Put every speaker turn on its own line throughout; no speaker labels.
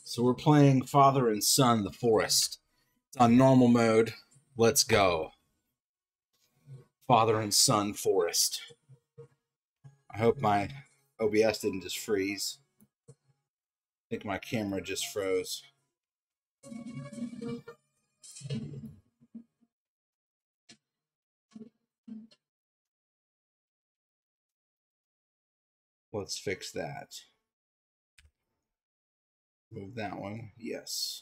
So we're playing Father and Son, The Forest. It's on normal mode. Let's go. Father and Son, Forest. I hope my OBS didn't just freeze. I think my camera just froze. Let's fix that. Move that one. Yes.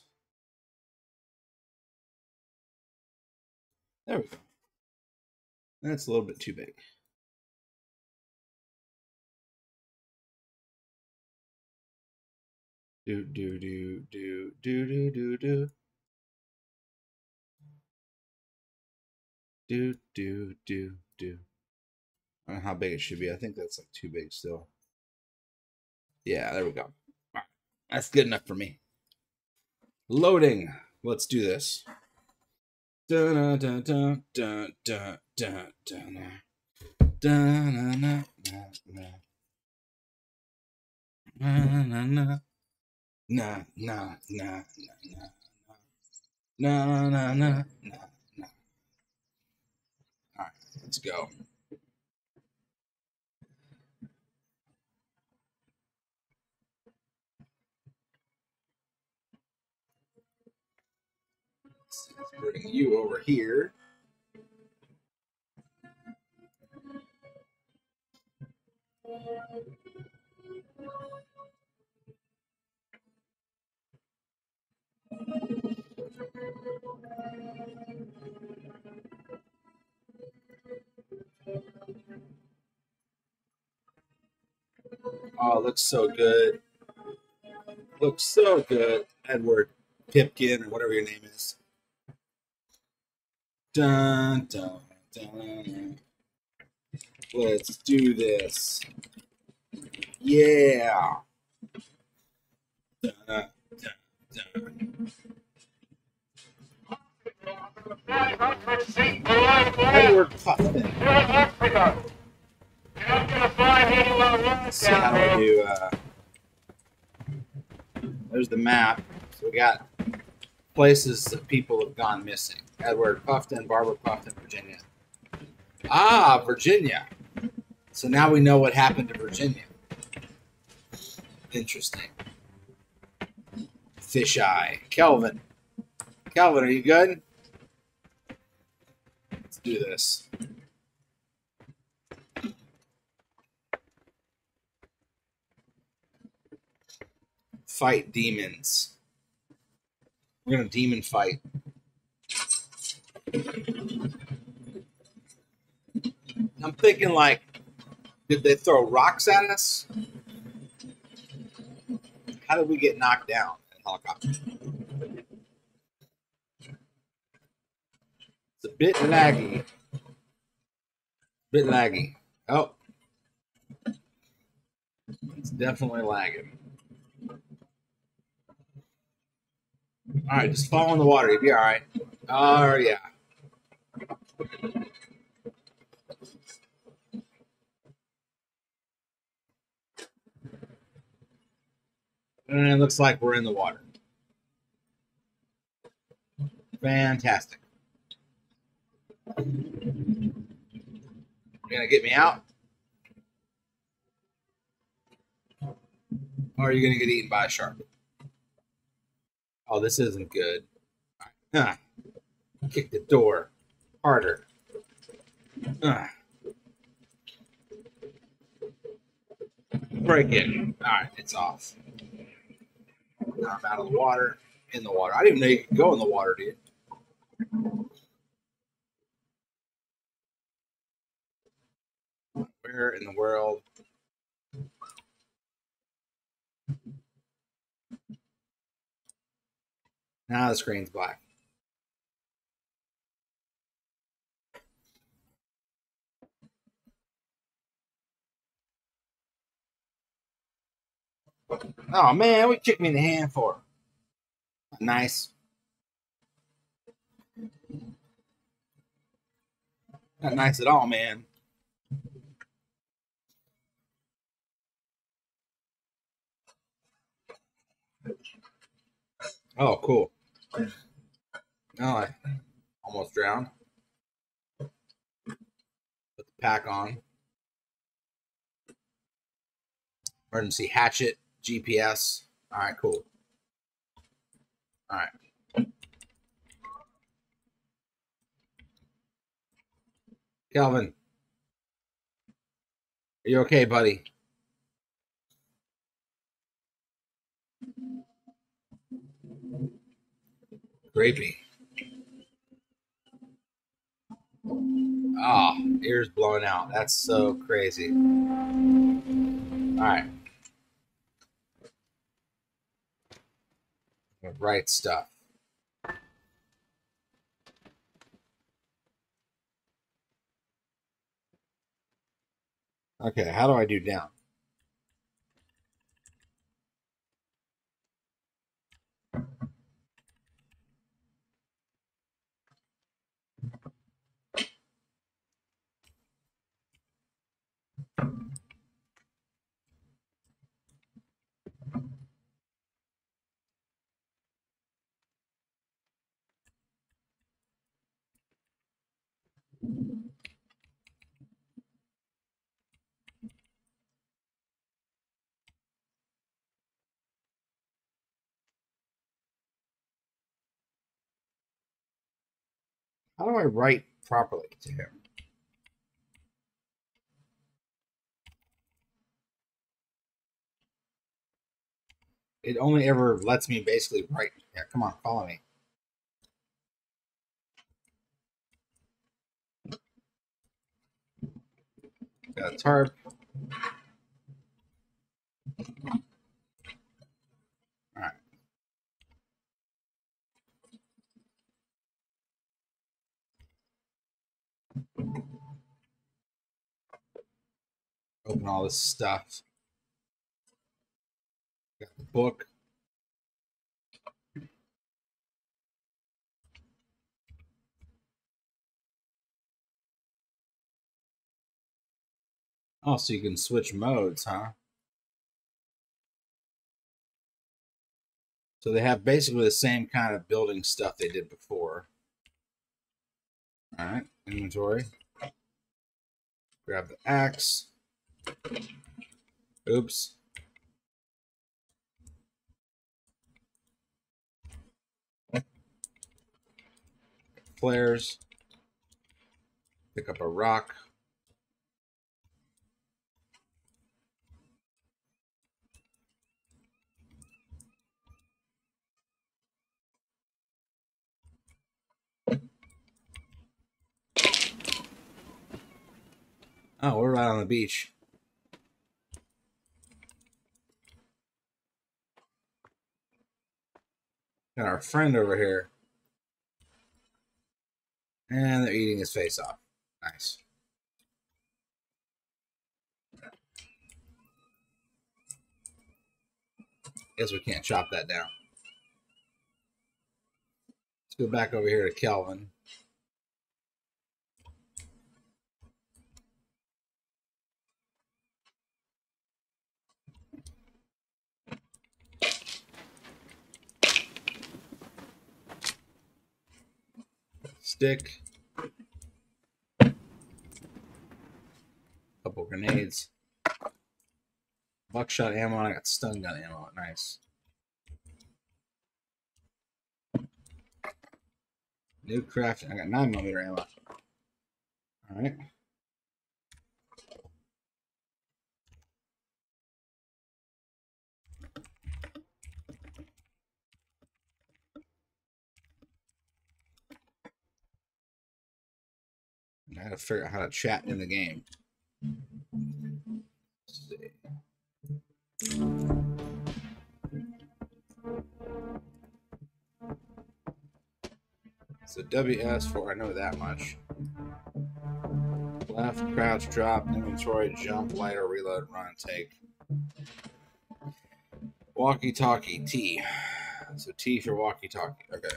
There we go. That's a little bit too big. Do. I don't know how big it should be. I think that's like too big still. Yeah, there we go. That's good enough for me. Loading. Let's do this. All right, let's go. Let's bring you over here. Oh, looks so good. Looks so good. Edward Pipkin, or whatever your name is. Dun, dun, dun. Let's do this. Yeah. Dun, dun, dun. Edward Puffin. Let's see how do we do. There's the map. So we got places that people have gone missing. Edward Puffin, Barbara Puffin, Virginia. Ah, Virginia. So now we know what happened to Virginia. Interesting. Fisheye. Kelvin. Kelvin, are you good? Let's do this. Fight demons. We're going to demon fight. I'm thinking like, did they throw rocks at us? How did we get knocked down in helicopter? It's a bit laggy. Oh. It's definitely lagging. All right, just fall in the water. You'll be all right. Oh, yeah. And it looks like we're in the water. Fantastic. You're going to get me out? Or are you going to get eaten by a shark? Oh, this isn't good. All right. Kick the door harder. Break it. All right, it's off. Now I'm out of the water. In the water. I didn't even know you could go in the water, dude. Where in the world? Now the screen's black. Oh, man, what kicked me in the hand for? Nice. Not nice at all, man. Oh, cool. Oh, I almost drowned. Put the pack on. Emergency hatchet, GPS. All right, cool. All right. Kelvin, are you okay, buddy? Creepy. Ah, oh, ears blowing out. That's so crazy. All right. Right stuff. Okay, how do I do down? How do I write properly to him? It only ever lets me basically write. Yeah, come on, follow me. Got a tarp. All right. Open all this stuff. Got the book. Oh, so you can switch modes, huh? So they have basically the same kind of building stuff they did before. All right, inventory. Grab the axe. Oops. Flares. Pick up a rock. Oh, we're right on the beach. Got our friend over here. And they're eating his face off. Nice. Guess we can't chop that down. Let's go back over here to Kelvin. Stick. Couple grenades. Buckshot ammo. I got stun gun ammo. Nice. New craft. I got 9mm ammo. All right. I got to figure out how to chat in the game. Let's see. So WS4, I know that much. Left, crouch, drop, inventory, jump, lighter, reload, run, take. Walkie-talkie, T. So T for walkie-talkie. Okay.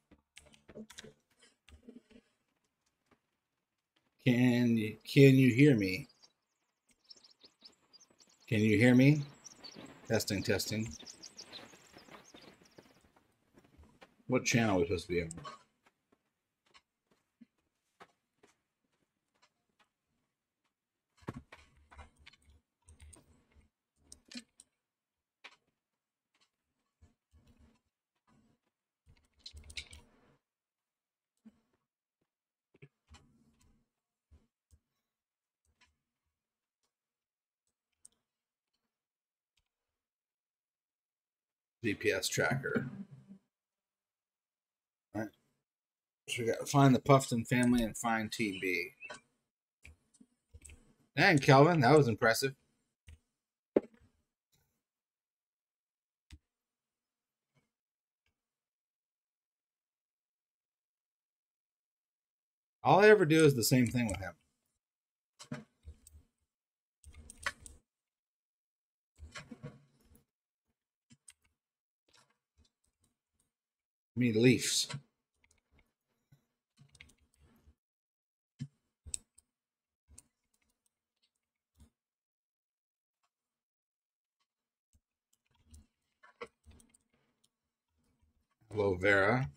Can you hear me? Can you hear me? Testing, testing. What channel are we supposed to be on? GPS tracker. All right. So we got to find the Puffton family and find TB. Dang, Kelvin, that was impressive. All I ever do is the same thing with him. I mean, Leafs. Hello, Vera.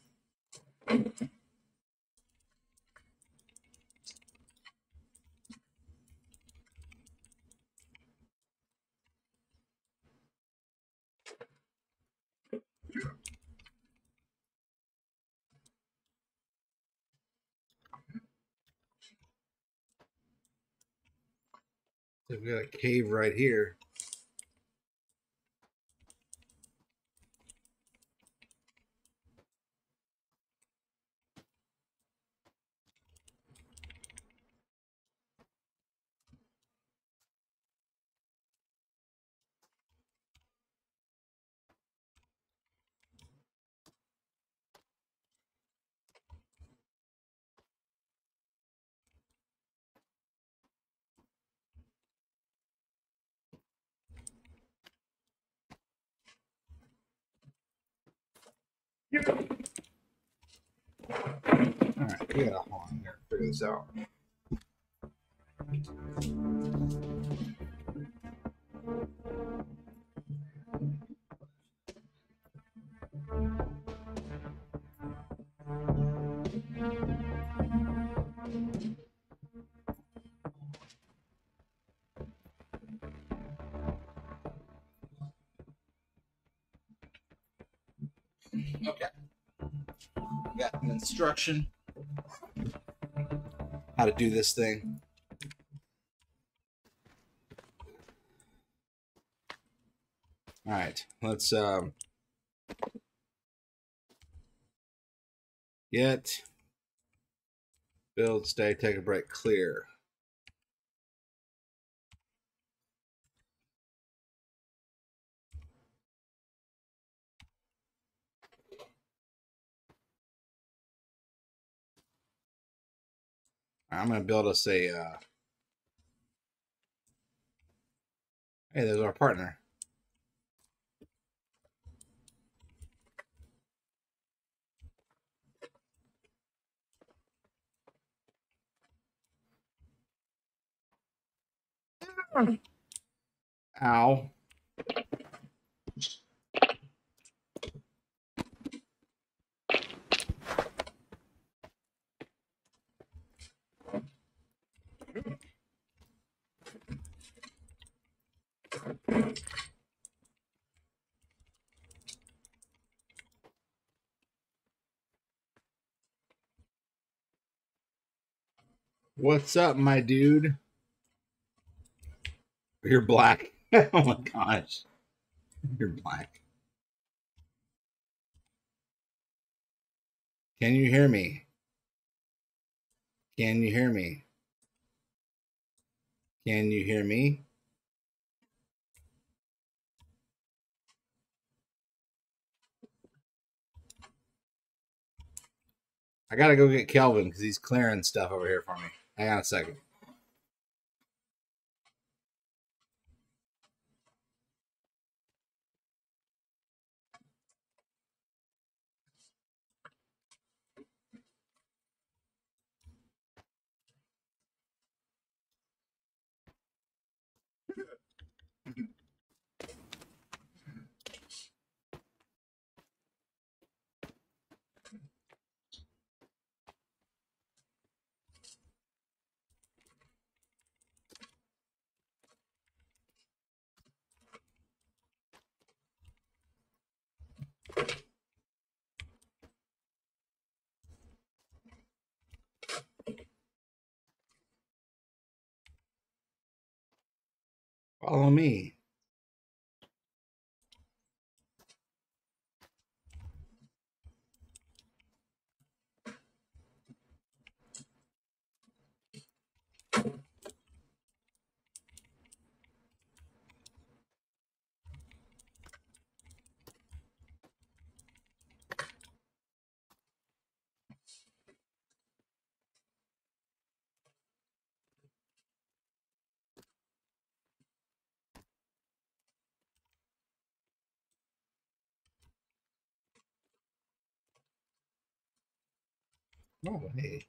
So we got a cave right here. All right, we gotta hold on here, figure this out. Okay. Got an instruction how to do this thing. All right, let's get, build, stay, take a break, clear. I'm gonna build us a. Hey, there's our partner. Ow. What's up, my dude? You're black. Oh my gosh. You're black. Can you hear me? Can you hear me? Can you hear me? I gotta go get Kelvin because he's clearing stuff over here for me. Hang on a second. Follow me. Oh, hey.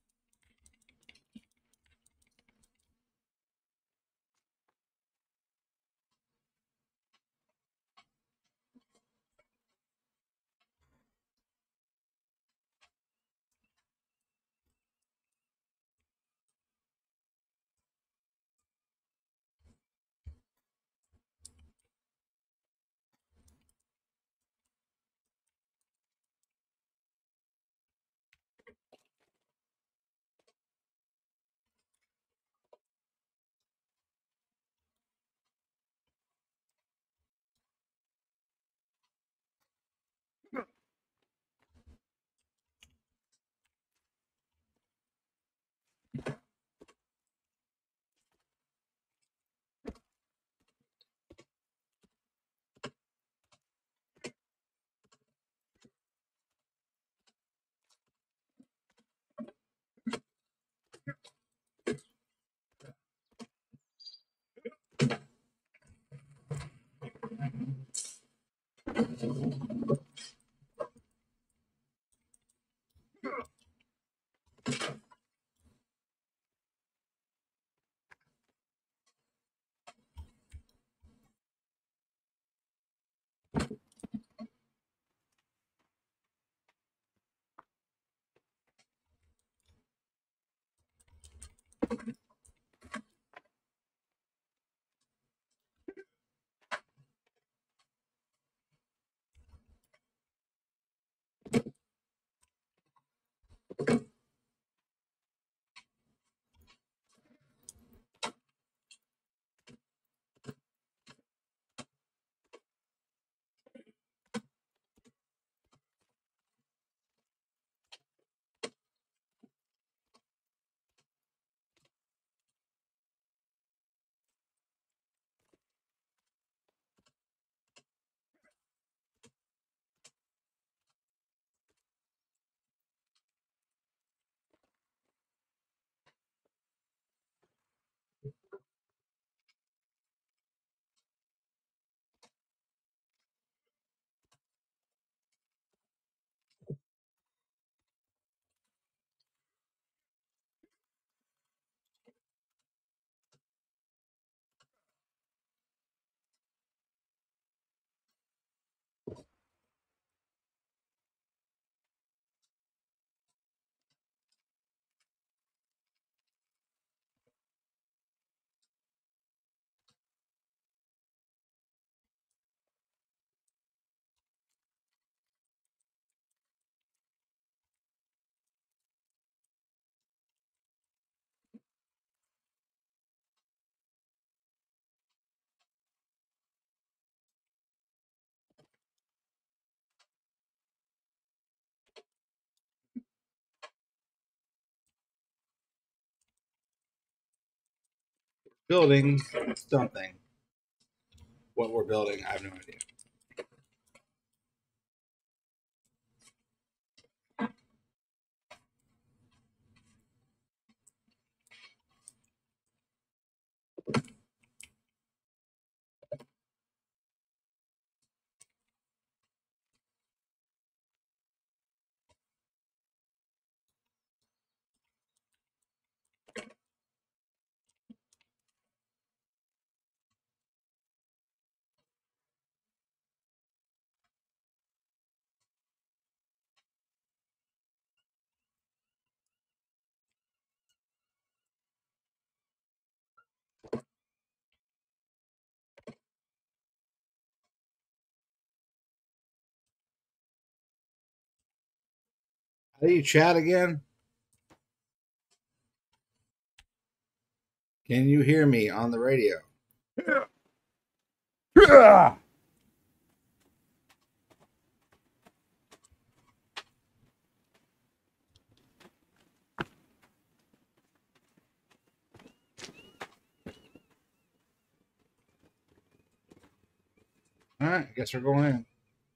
Building something. What we're building, I have no idea. How do you chat again? Can you hear me on the radio? All right, I guess we're going in.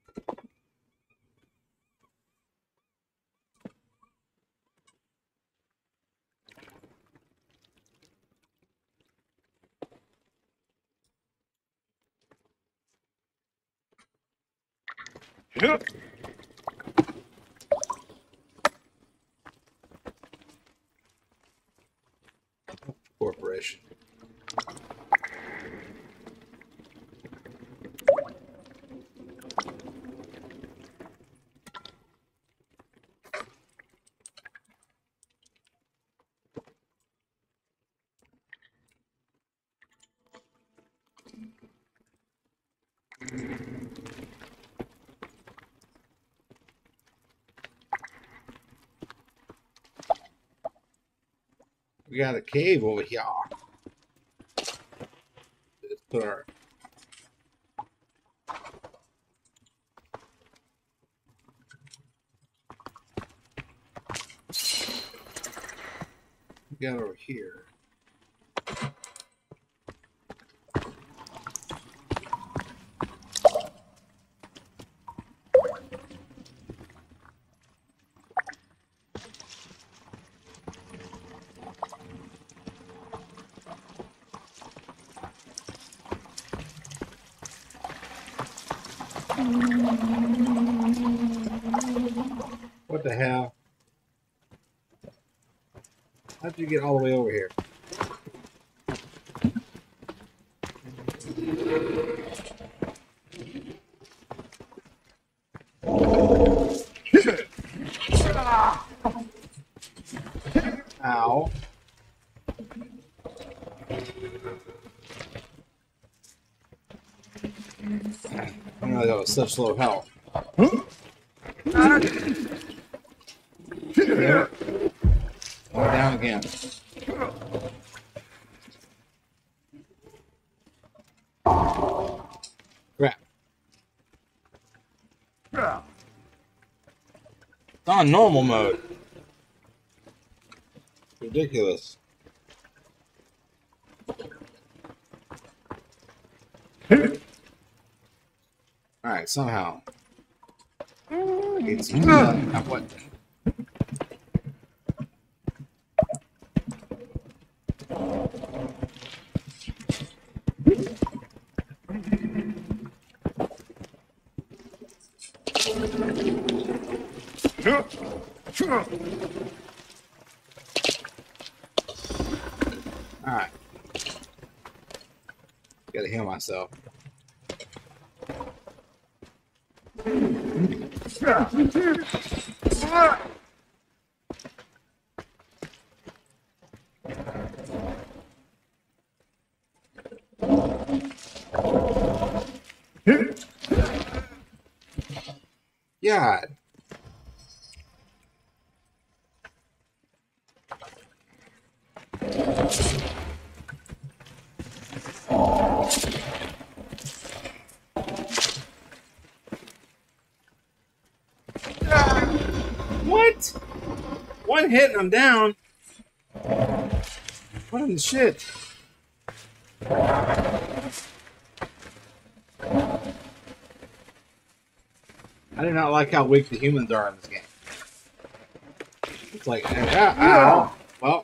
Yep.
Corporation. We got a cave over here. Let's put our we got over here. What the hell? How'd you get all the way over here? Ow. I know that was such low health. Yeah. Down again. Crap. It's on normal mode. Ridiculous. Alright, somehow. It's what? Alright. Gotta heal myself. God. What? One hit and I'm down. What in the shit? I do not like how weak the humans are in this game. It's like, ow. Well.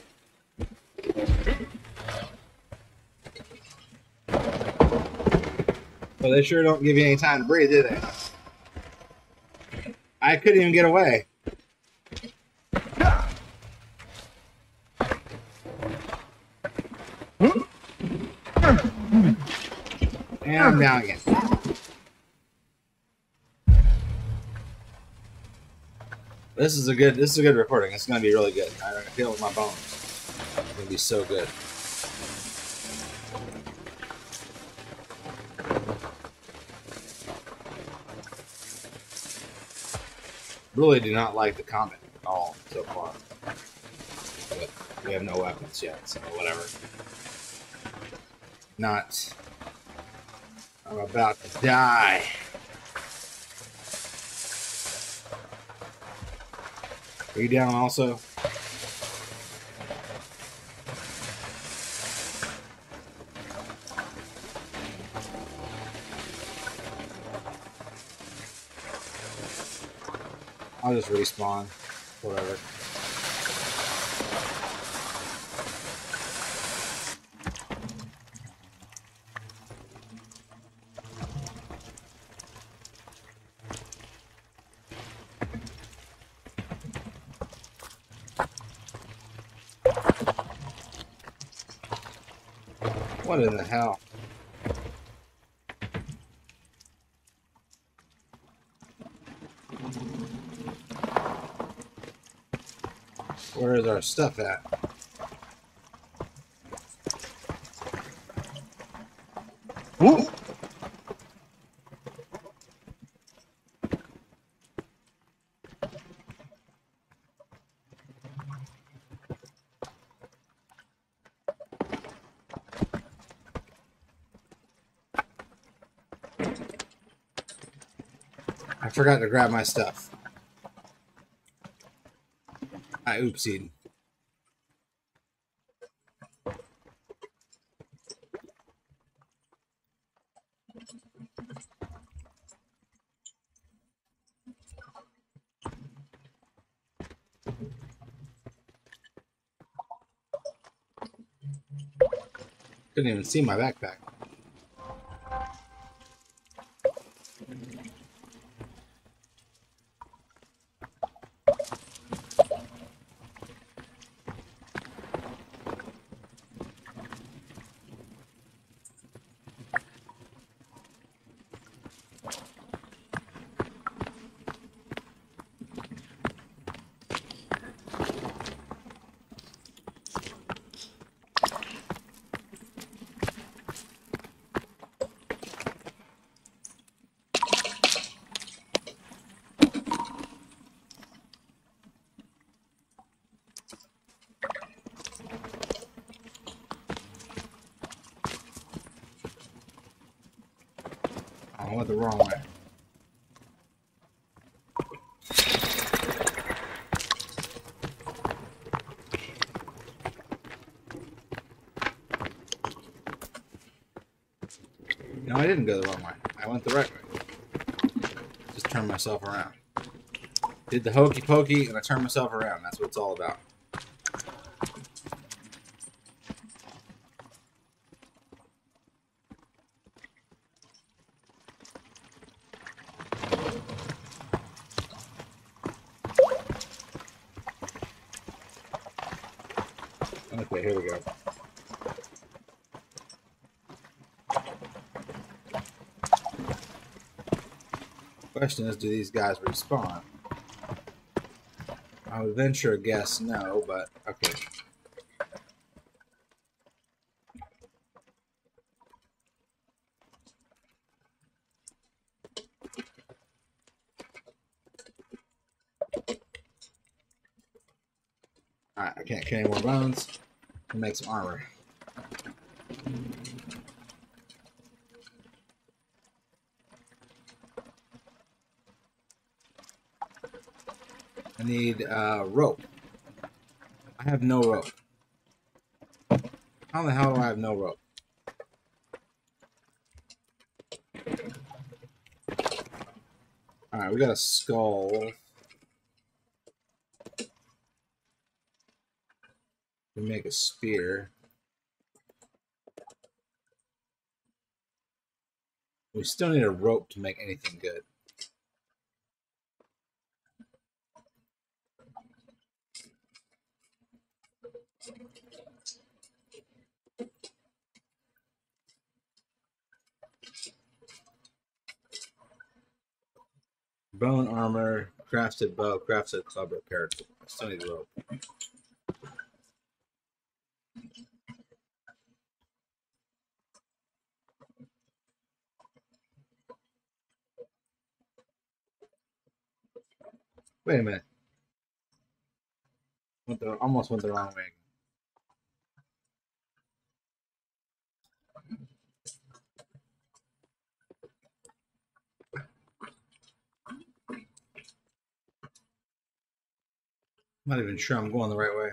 Well, they sure don't give you any time to breathe, do they? I couldn't even get away. And I'm down again. This is a good recording. It's gonna be really good. I feel it with my bones. It's gonna be so good. Really do not like the combat at all so far. But we have no weapons yet, so whatever. Not I'm about to die. Are you down also? I'll just respawn. Whatever. What in the hell? Where is our stuff at? Woo! I forgot to grab my stuff. I oopsied. Couldn't even see my backpack. I went the wrong way. No, I didn't go the wrong way. I went the right way. Just turned myself around. Did the hokey pokey and I turned myself around. That's what it's all about. Okay, here we go. Question is, do these guys respawn? I would venture a guess no, but okay. Alright, I can't get any more bones. I'll make some armor. I need rope. I have no rope. How the hell do I have no rope? Alright, we got a skull. We make a spear. We still need a rope to make anything good. Bone armor, crafted bow, crafted club, repair tool. I still need a rope. Wait a minute. Almost went the wrong way. I'm not even sure I'm going the right way.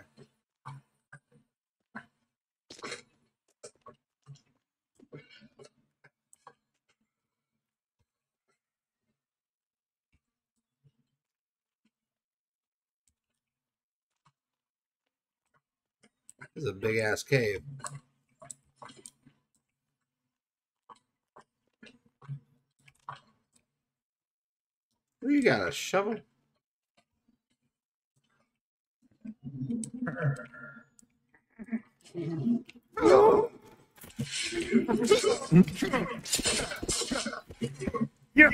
This is a big ass cave. You got a shovel?
Yeah.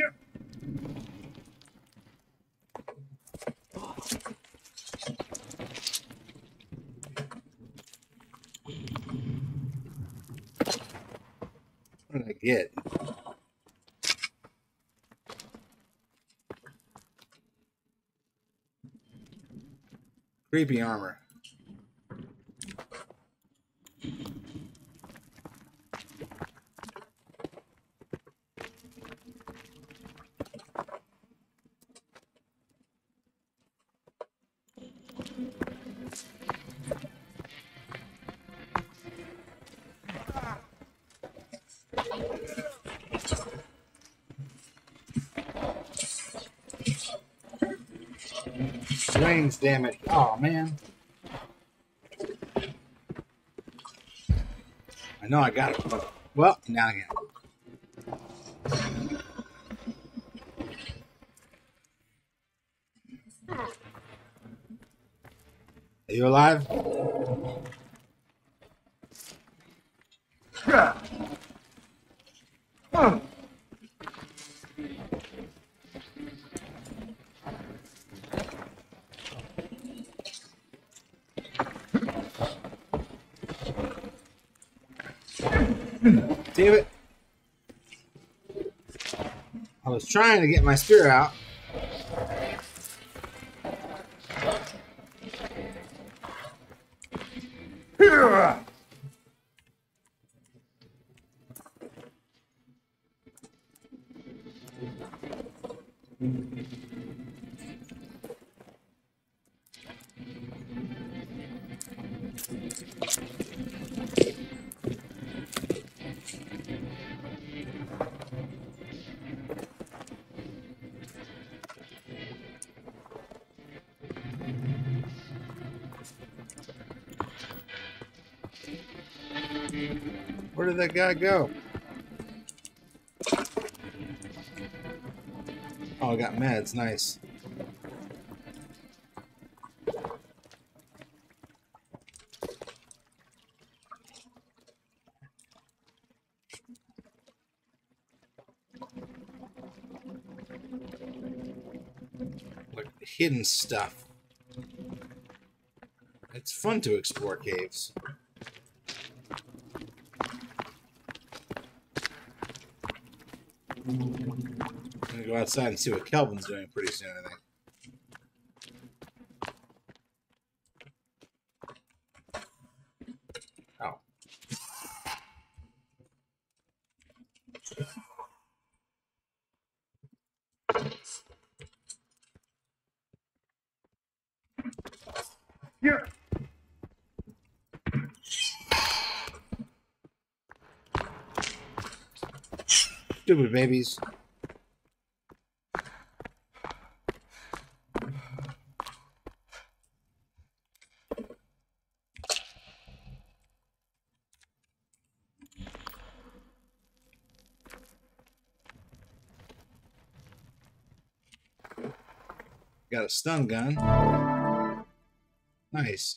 What did I get? Creepy armor. Range damage. Oh man. I know I got it. But, well, now again. Are you alive? Damn it. I was trying to get my spear out. Where did that guy go? Oh, I got meds. Nice. Like hidden stuff. It's fun to explore caves. I'm gonna go outside and see what Kelvin's doing pretty soon, I think. Oh.
Yeah.
Stupid babies. Got a stun gun. Nice.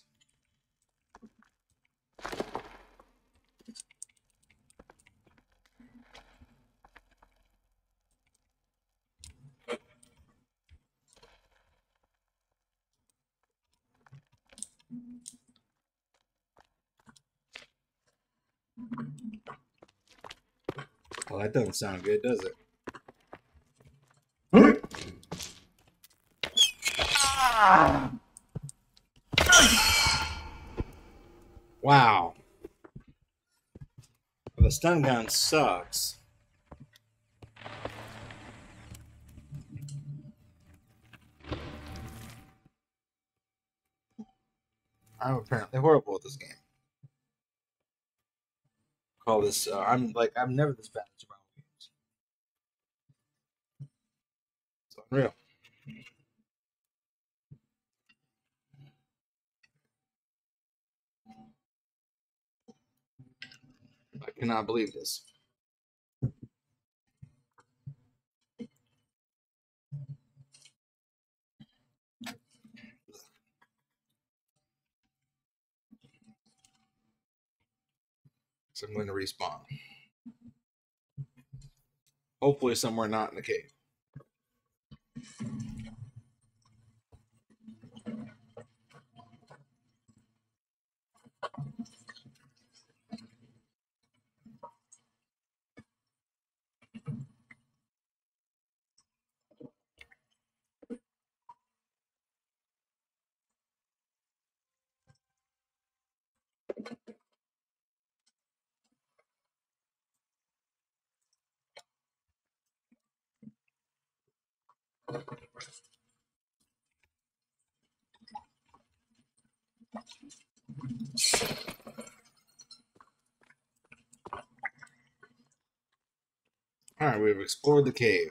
Well, that doesn't sound good, does it? Wow. The stun gun sucks. I'm apparently horrible at this game. Call this. I'm never this bad at survival games. It's unreal. I cannot believe this. So I'm going to respawn. Hopefully somewhere not in the cave. All right, we've explored the cave.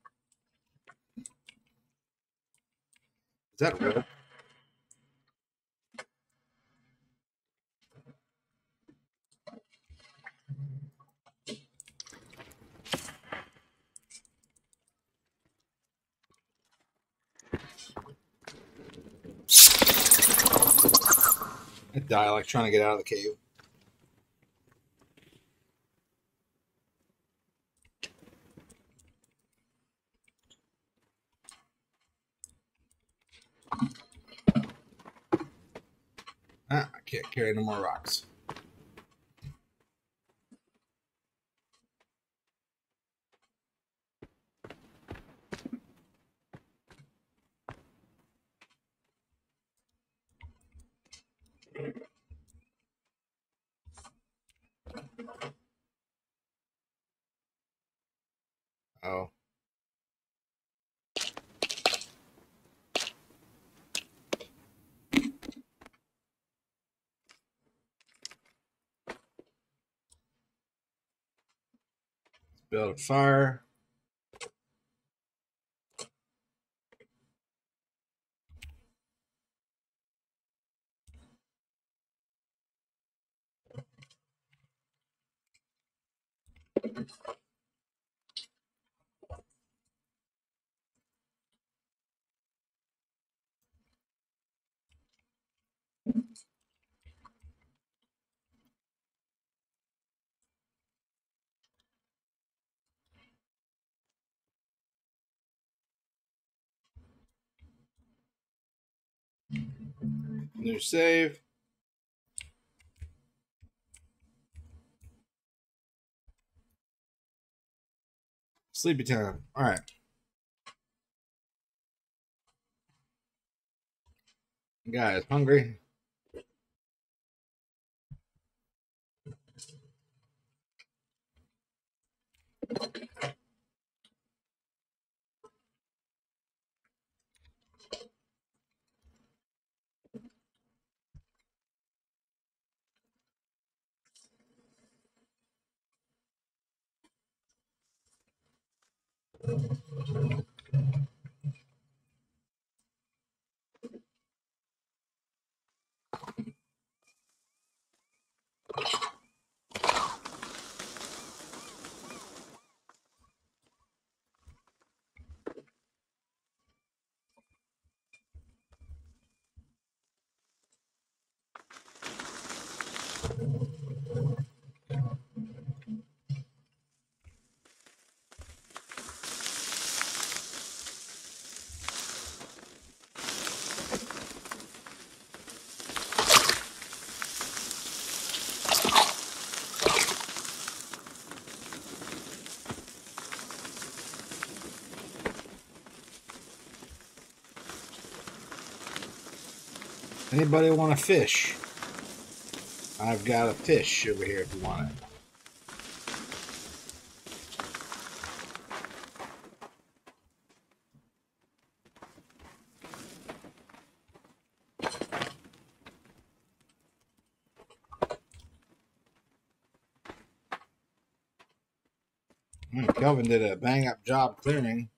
Is that real? I die like trying to get out of the cave. I can't carry no more rocks. Oh. Build a fire. New save. Sleepy time. All right. Guys, hungry? Anybody want a fish? I've got a fish over here if you want it. Kelvin did a bang up job clearing.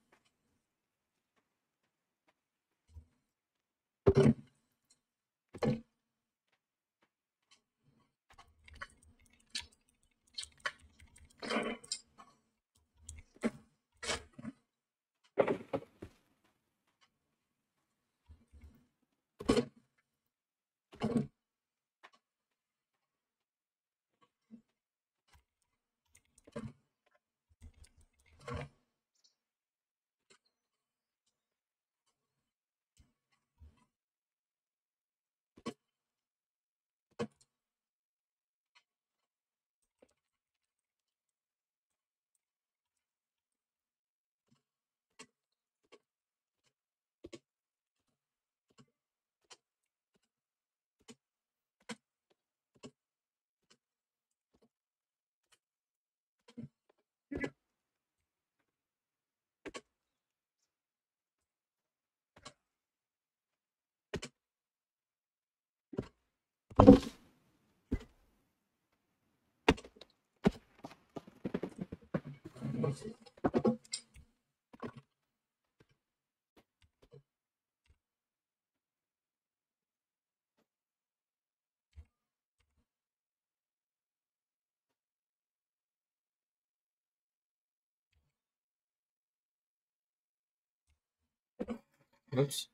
Oops.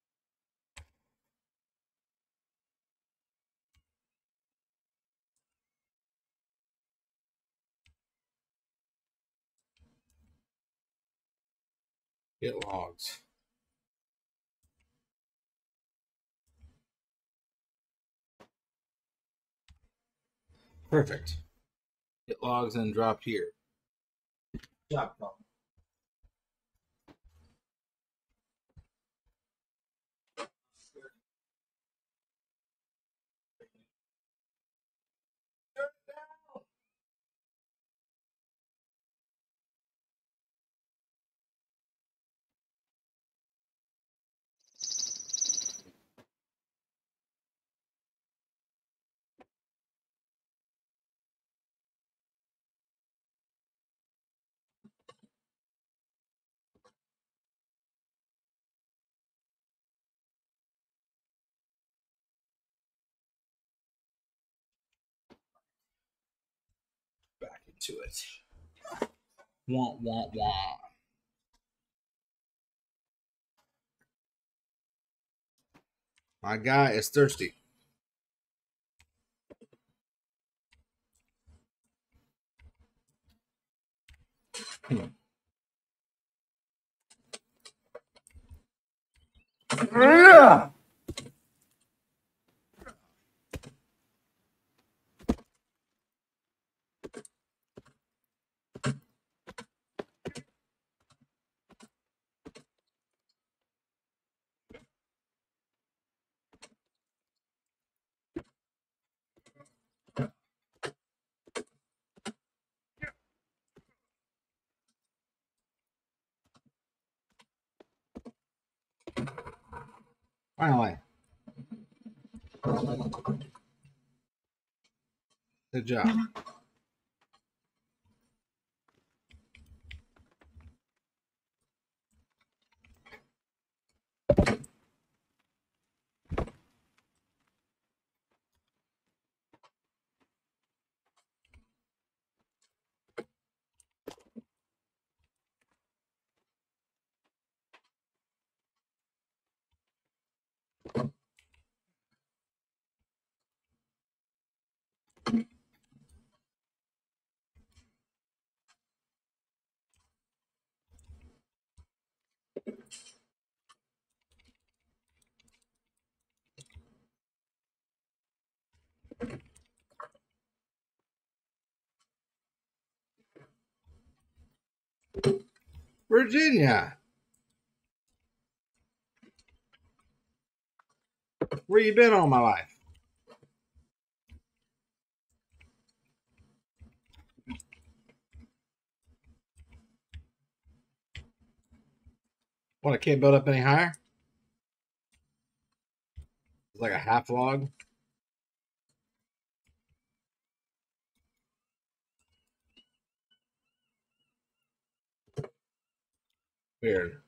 Get logs. Perfect. Get logs and drop here. Good job, Kelvin. Back into it. Wah, wah, wah. My guy is thirsty.
Yeah.
Finally. Good job. Virginia. Where you been all my life? What, I can't build up any higher? It's like a half log. Weird.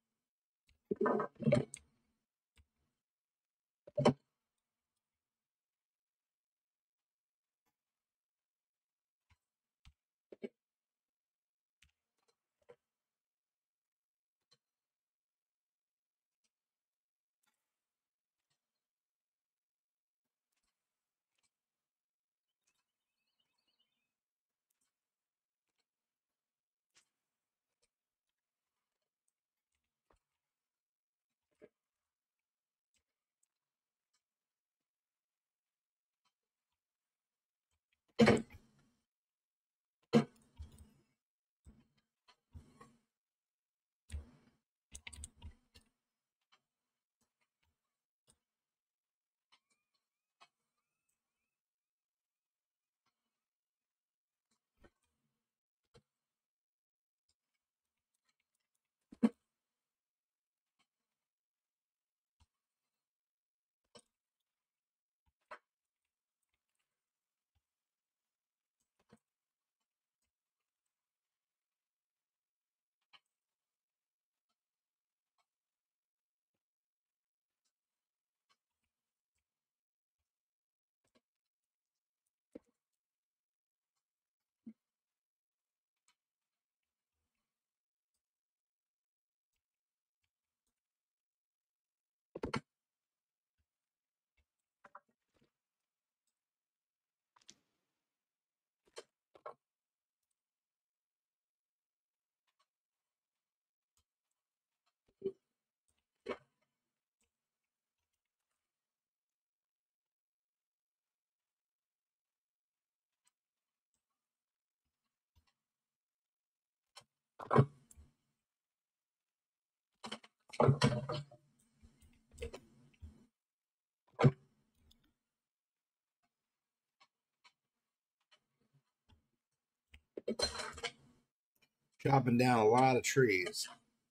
Chopping down a lot of trees.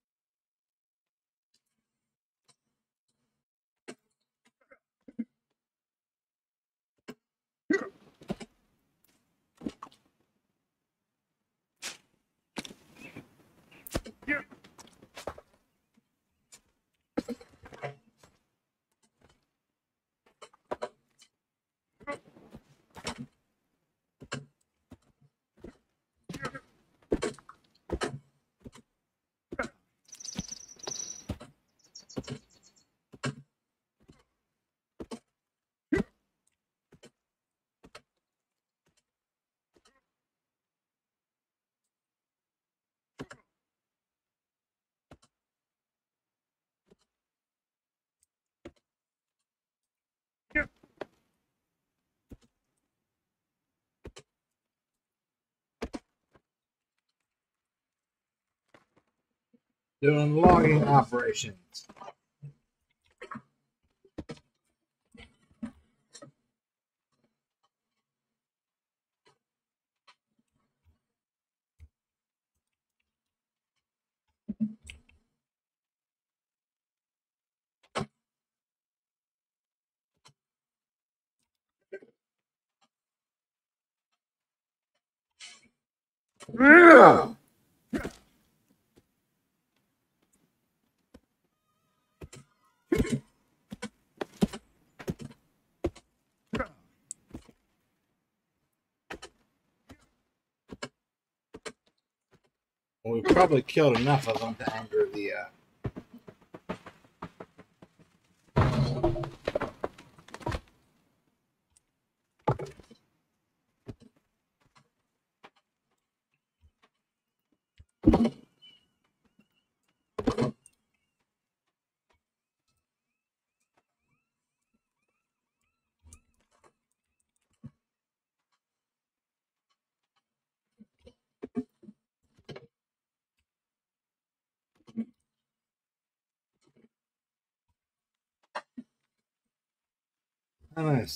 Doing logging operations. Yeah. Well, we probably killed enough of them to anger the. Oh, nice.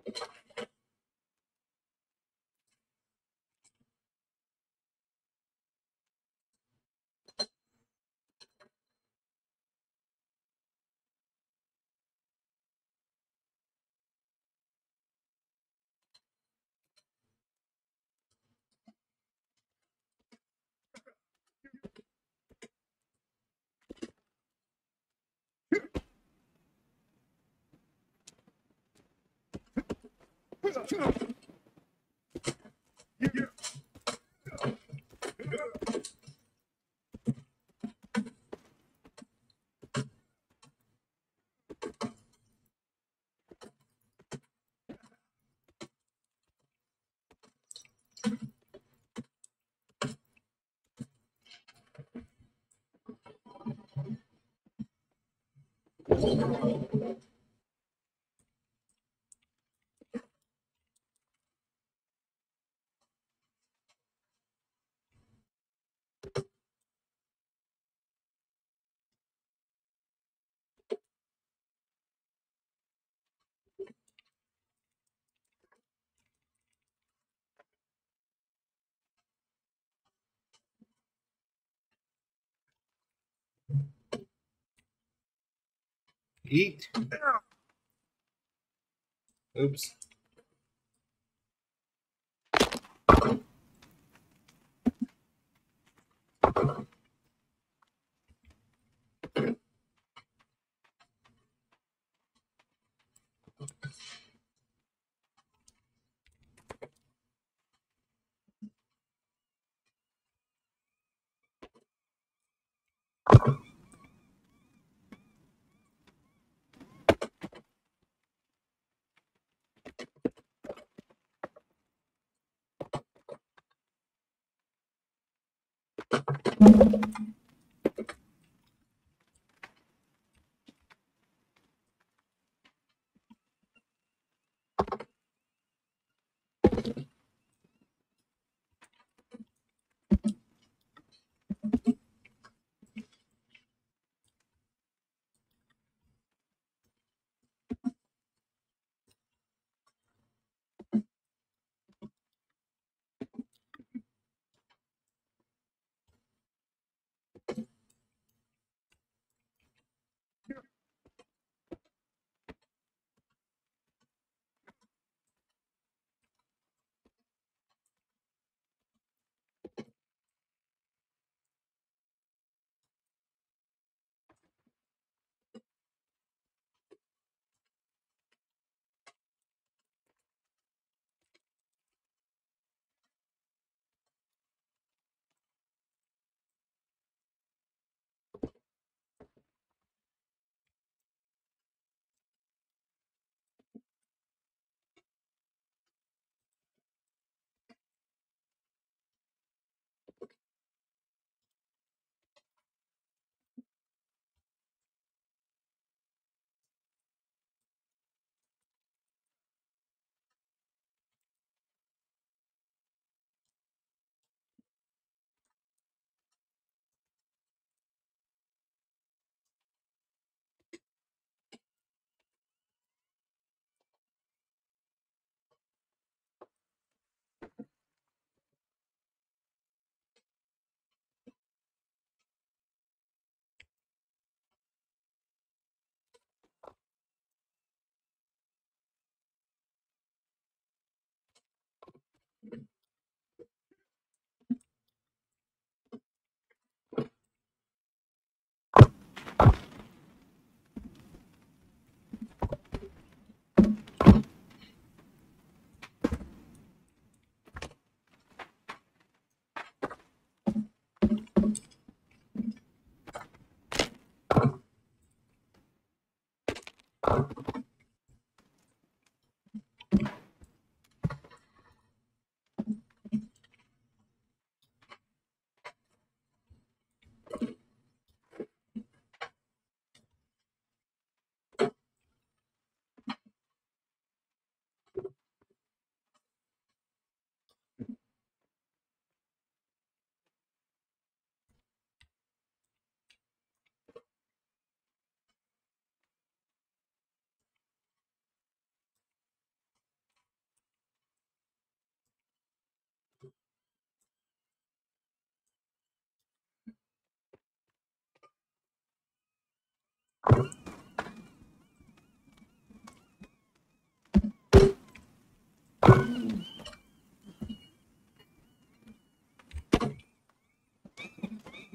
Eat. Oops.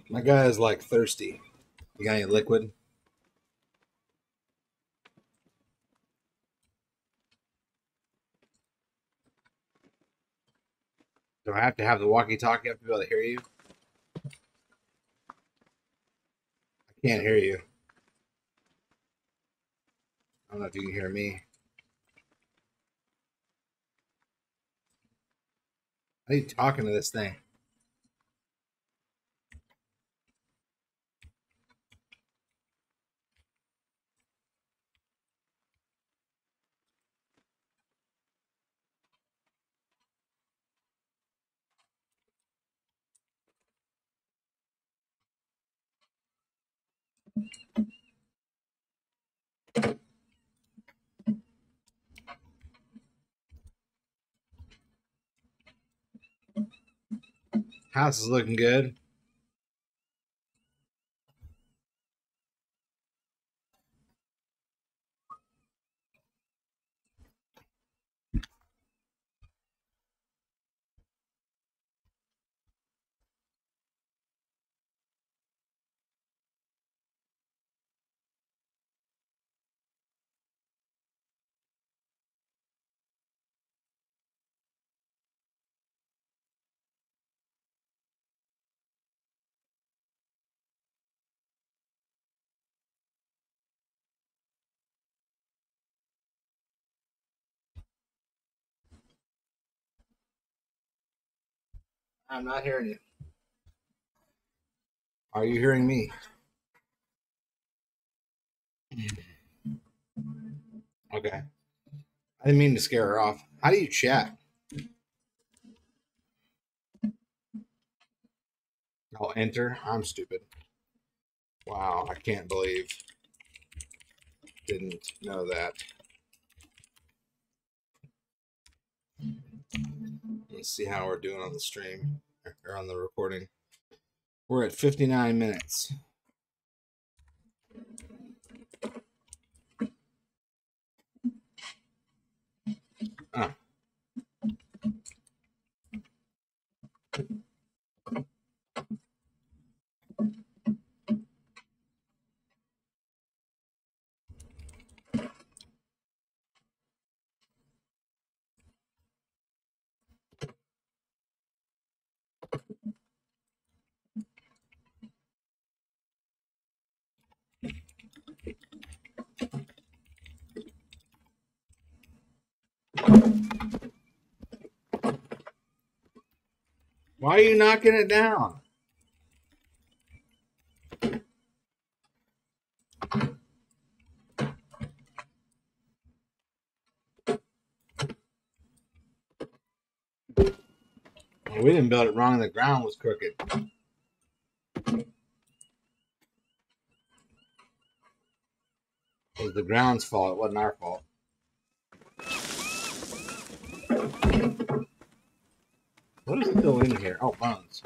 My guy is like thirsty. You got any liquid? Do I have to have the walkie-talkie up to be able to hear you? I can't hear you. I don't know if you can hear me. How are you talking to this thing? House is looking good. I'm not hearing you. Are you hearing me? Okay. I didn't mean to scare her off. How do you chat? I'll enter. I'm stupid. Wow, I can't believe. Didn't know that. Let's see how we're doing on the stream or on the recording. We're at 59 minutes. Oh. Why are you knocking it down? Well, we didn't build it wrong. The ground was crooked. It was the ground's fault. It wasn't our fault. What is still in here? Oh, bones.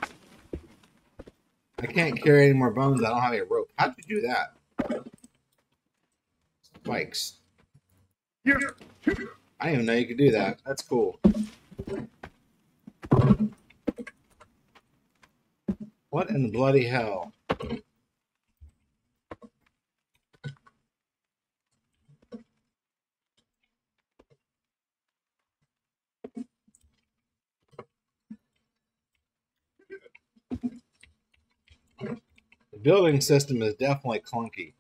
I can't carry any more bones. I don't have any rope. How'd you do that? Spikes. I didn't even know you could do that. That's cool. What in the bloody hell? The building system is definitely clunky.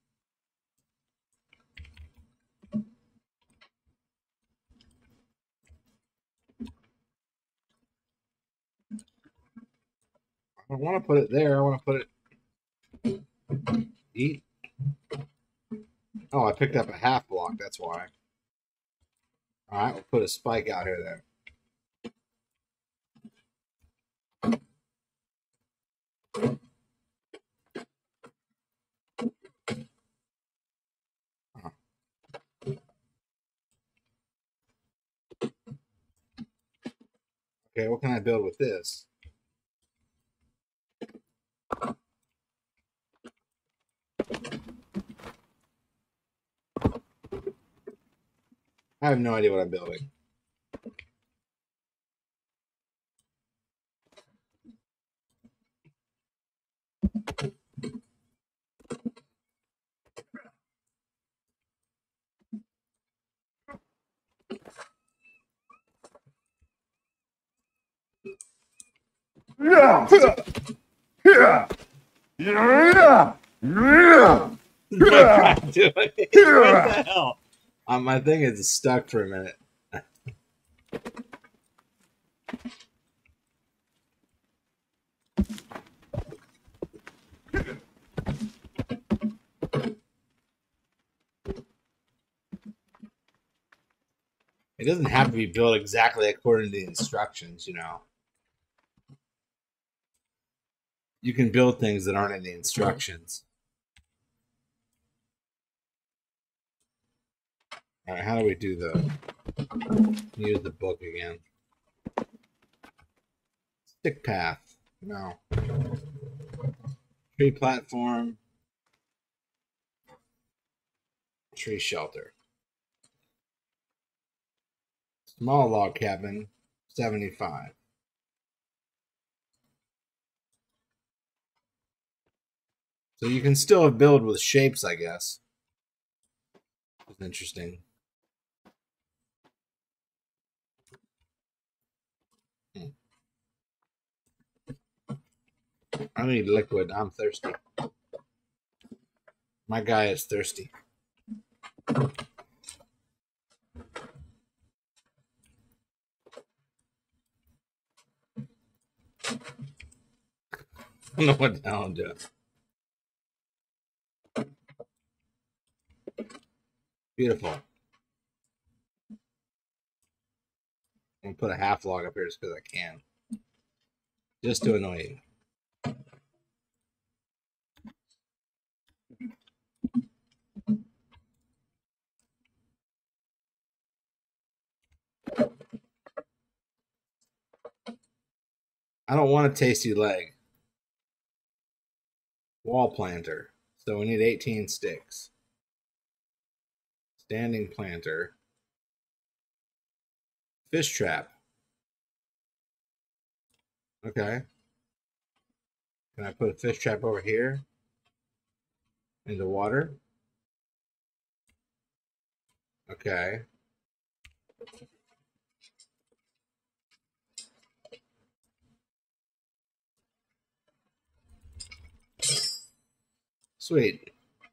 I don't want to put it there. I want to put it. Eat. Oh, I picked up a half block. That's why. All right, we'll put a spike out here then. Okay, what can I build with this? I have no idea what I'm building. the hell? My thing is stuck for a minute. It doesn't have to be built exactly according to the instructions, you know. You can build things that aren't in the instructions. All right, how do we do use the book again? Stick path. No. Tree platform. Tree shelter. Small log cabin, 75. So you can still build with shapes, I guess. It's interesting. I need liquid. I'm thirsty. My guy is thirsty. I don't know what the hell I'm doing. Beautiful. I'm going to put a half log up here just because I can. Just to annoy you. I don't want a tasty leg. Wall planter. So we need 18 sticks. Standing planter. Fish trap. Okay. Can I put a fish trap over here? In the water? Okay. Sweet.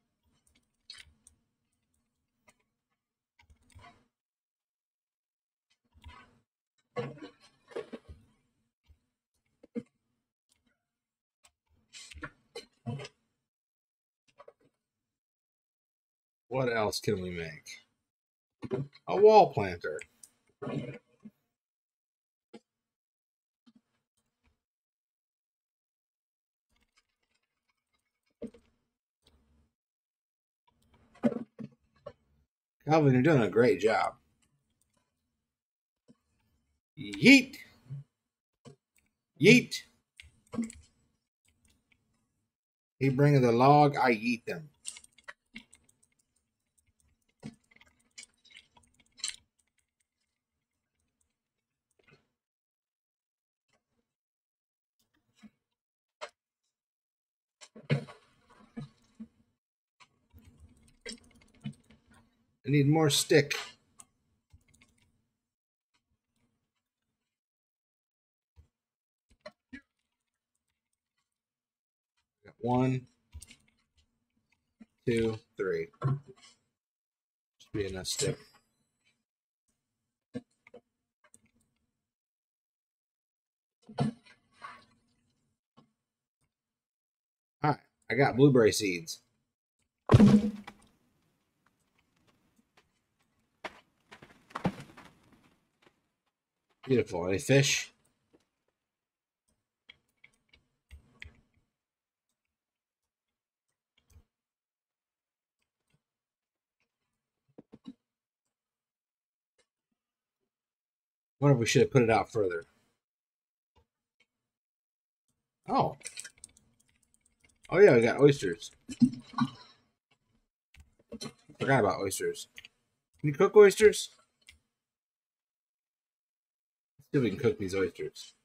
What else can we make? A wall planter. Calvin, you're doing a great job. Yeet. Yeet. He bringeth the log, I yeet them. I need more stick. Got 1, 2, 3. Should be enough stick. Alright, I got blueberry seeds. Beautiful. Any fish? Wonder if we should have put it out further. Oh. Oh yeah, we got oysters. Forgot about oysters. Can you cook oysters? Let's see if we can cook these oysters.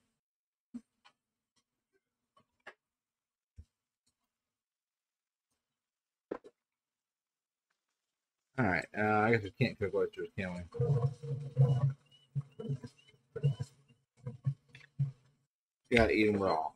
Alright, I guess we can't cook oysters, can we? You gotta eat them raw.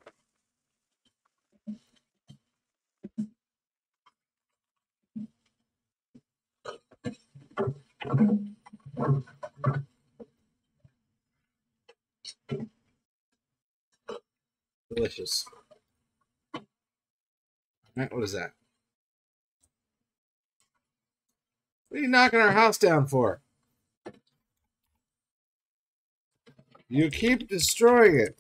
Delicious. All right, what is that? What are you knocking our house down for? You keep destroying it.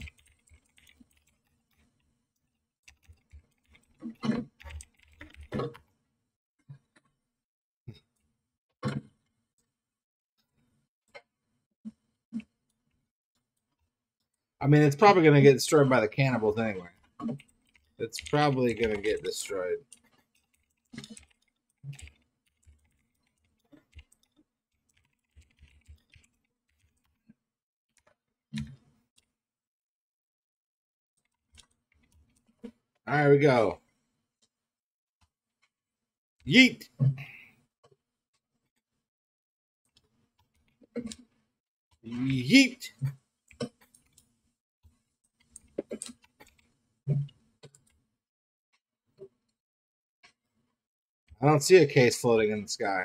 I mean, it's probably going to get destroyed by the cannibals anyway. It's probably going to get destroyed. All right, we go. Yeet. Yeet. I don't see a case floating in the sky.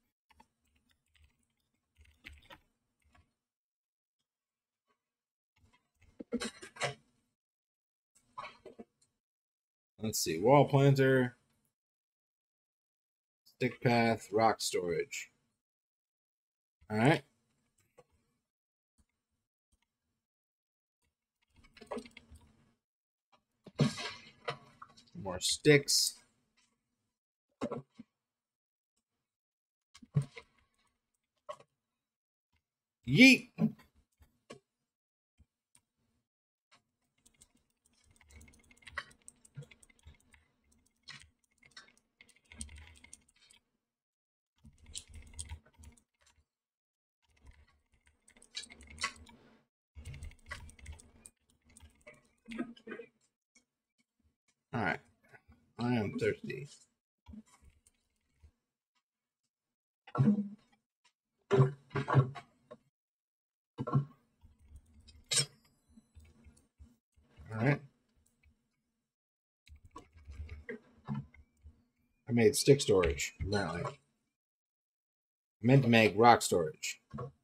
Let's see. Wall planter, stick path, rock storage. All right. More sticks. Yeet. All right. I am thirsty. All right. I made stick storage, apparently. I meant to make rock storage.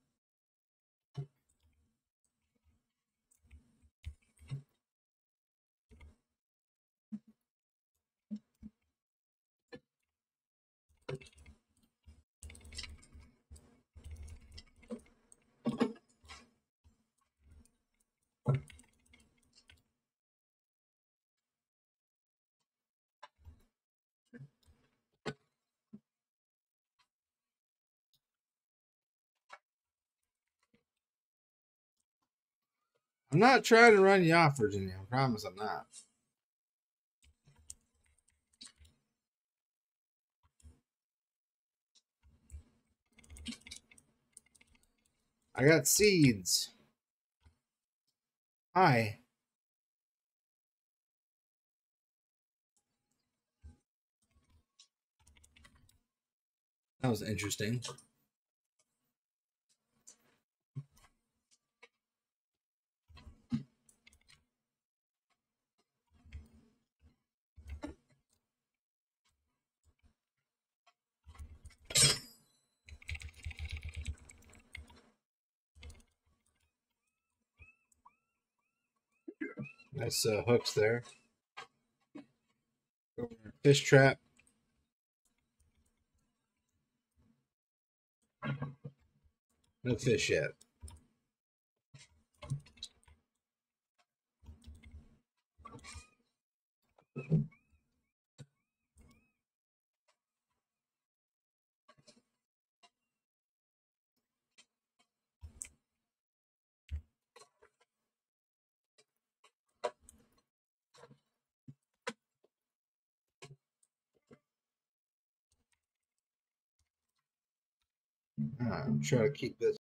I'm not trying to run you off, Virginia. I promise I'm not. I got seeds. Hi. That was interesting. Nice hooks there. Fish trap. No fish yet. I'm trying to keep this